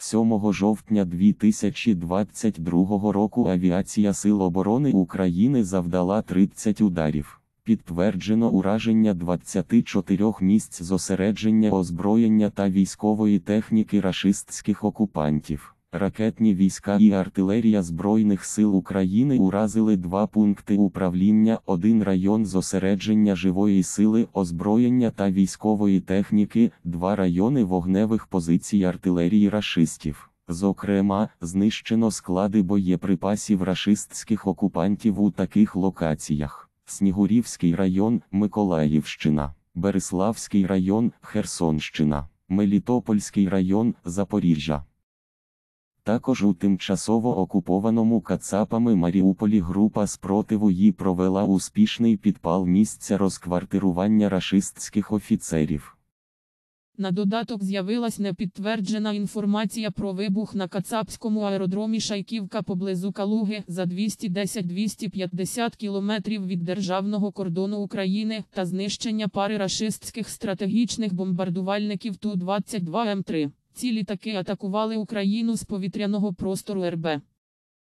7 жовтня 2022 року авіація Сил оборони України завдала 30 ударів. Підтверджено ураження 24 місць зосередження озброєння та військової техніки рашистських окупантів. Ракетні війська і артилерія Збройних сил України уразили 2 пункти управління, 1 район зосередження живої сили, озброєння та військової техніки, 2 райони вогневих позицій артилерії рашистів. Зокрема, знищено склади боєприпасів рашистських окупантів у таких локаціях: Снігурівський район, Миколаївщина, Бериславський район, Херсонщина, Мелітопольський район, Запоріжжя. Також у тимчасово окупованому кацапами Маріуполі група спротиву ї провела успішний підпал місця розквартирування рашистських офіцерів. На додаток з'явилась непідтверджена інформація про вибух на кацапському аеродромі Шайківка поблизу Калуги за 210-250 кілометрів від державного кордону України та знищення пари рашистських стратегічних бомбардувальників Ту-22М3. Ці літаки атакували Україну з повітряного простору РБ.